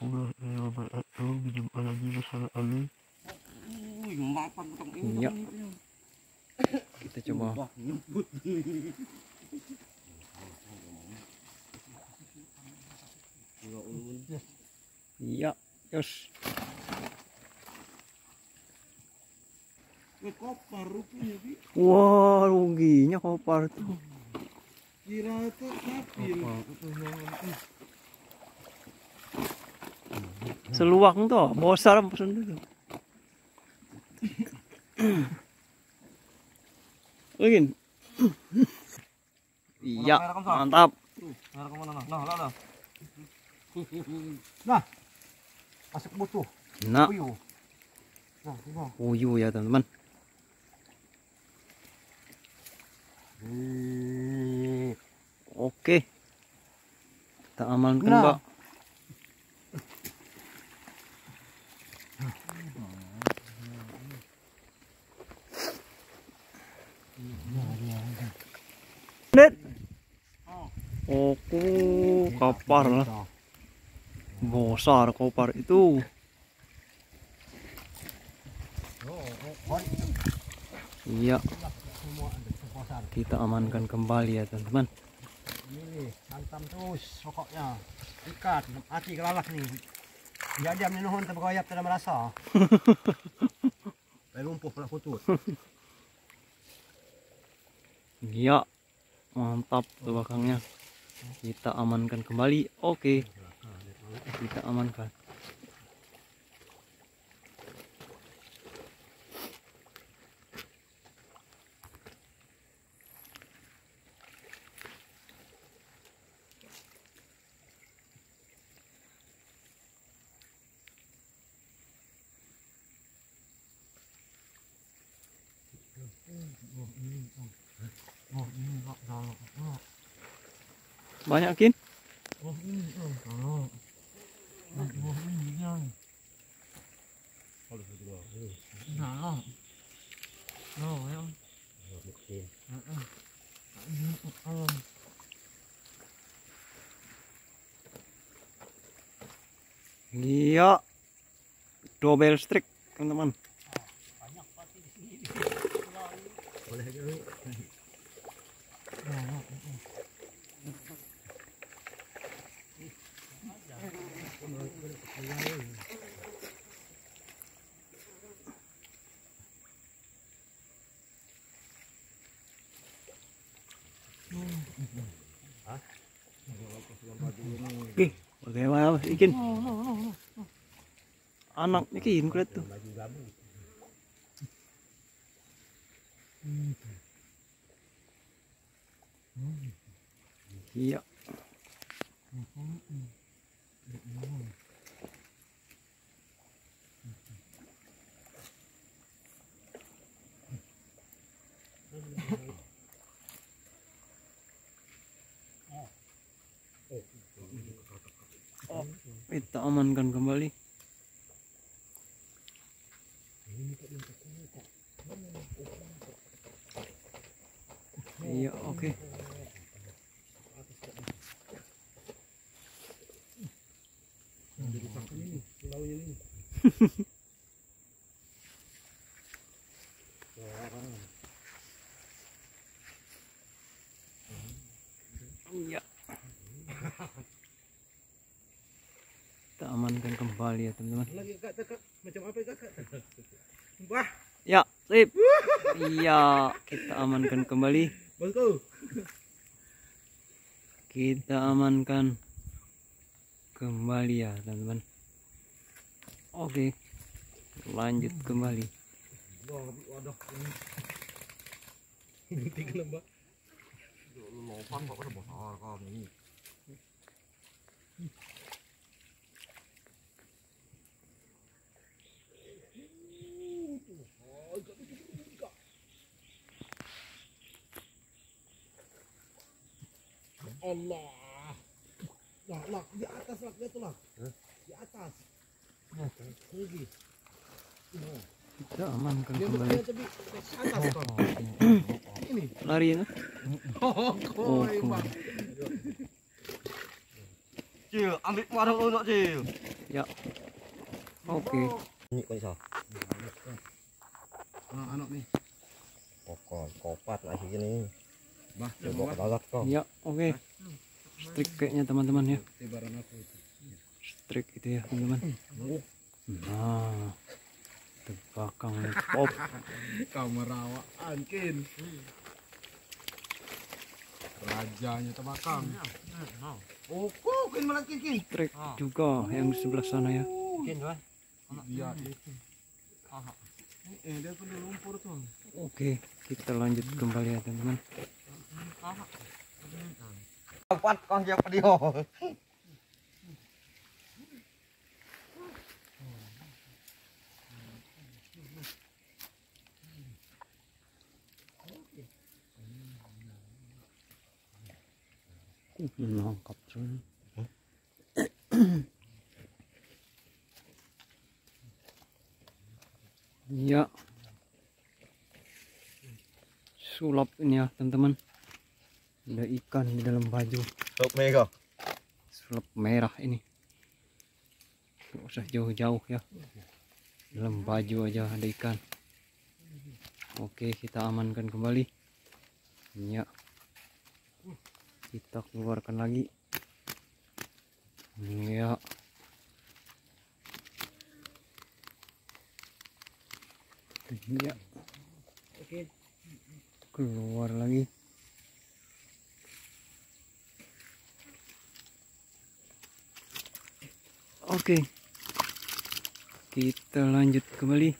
warahmatullahi wabarakatuh. Berjumpa lagi bersama kami. Iya. Kita coba. Iya, terus. Kopar rupanya, Bi. Wah, ruginya kopar tuh. Kira itu sapi. Seluang tuh, besar pesan itu. Lagi. Iya, mantap. Nah, masuk butuh. Nah, Puyuh. Nah, ini. puyuh ya teman-teman. Oke, kita amankan Nah. Mbak. Net. Oke, kopar lah. Besar kopar itu. Iya. Kita amankan kembali ya teman-teman. Ini hantam terus pokoknya. Ikat, mati kelalak nih. Dia diam nuhun tergoyap tidak merasa. Lumpuh pula putut. Iya. Mantap tuh belakangnya. Kita amankan kembali. Oke. Kita amankan. Banyakin. Iya. Double strike, teman-teman. Boleh aja. Oke, bagaimana Mas Ikin? Anaknya Ikin kulit tuh. Iya. Oh, kita amankan kembali. Iya, oke. Iya. Kita amankan kembali ya teman-teman. Lagi Kak, macam apa Kak? Wah, Ya, sip. Iya, kita amankan kembali. bosku. Kita amankan kembali ya teman-teman. Oke, lanjut kembali. Waduh. Ini tiga lembah. Lopan kok udah besar kami. Allah. Lah, di atas lah, lihat tuh lah. Di atas. Lagi. Kita amankan Dia kembali. tapi atas kok. Ini. Lari ya? Oh, koi, Bang. Cil, ambil warung lu nak, Cil. Ya. Oke. Ini kok iso. Anak nih. Pokok kopat lagi gini. Bah, Coba kedalat kok. Ya, oke. Strik kayaknya teman-teman ya. Tibaran aku. Strik itu ya, teman-teman. Nah. Terbakang nih. Pop. Kau merawaan kin. Rajanya terbakang. Oh, kin malah kin. Strik juga yang di sebelah sana ya. Kin lah. Dia itu. Dia pun di lumpur tuh. Oke, kita lanjut kembali ya teman-teman. Kopat kok siapa dia? Nangkap cuy. Ya. Sulap ini ya teman-teman. Ada ikan di dalam baju. Sok mega. Sulap merah ini. Nggak usah jauh-jauh ya. Dalam baju aja ada ikan. Oke, kita amankan kembali. Ya. Kita keluarkan lagi. Ya. Ya. Oke. Keluar lagi. Oke. Kita lanjut kembali.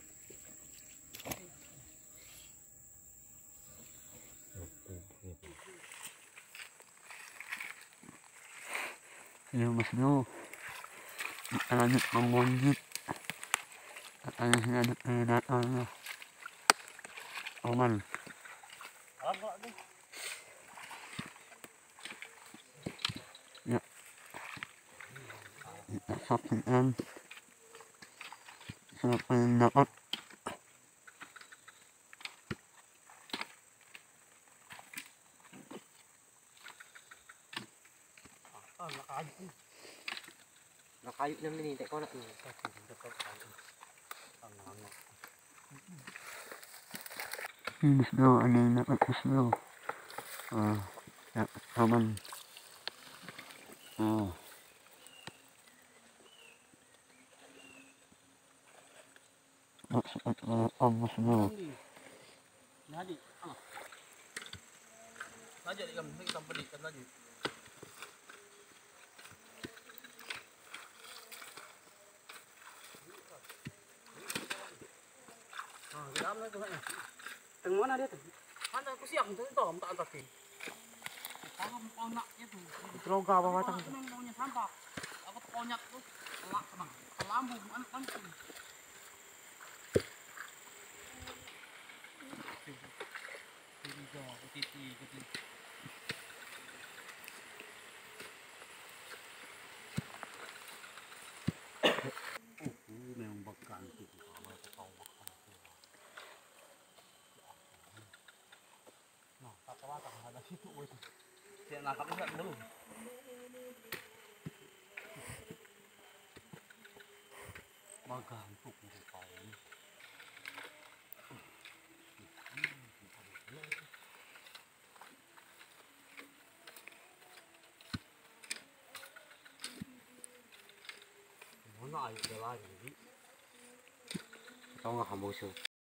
Ya mas bro, kita lanjut mengunjit. Katanya sih ada predatornya. Aman. Ya, kita saksikan siapa yang dapat. Nakayut na ini tek konak ini. Ini bro, ada yang dapat mas bro. Ya, aman. Maksud mas bro. Nadi. Aja di kami kita pedikan lagi. Teng mana dia tuh? Mana aku siang tuh tak antakin. Paham konaknya tuh. Teroga apa macam itu? Maunya sampah. Apa konyak tuh? Elak bang. Lambung anak langsung. Memang bakal tuh. Nah, kata-kata ada situ itu. Saya nangkap enggak belum? Magantuk nih kau ini. Mana air lagi? Kau nggak kamu sih?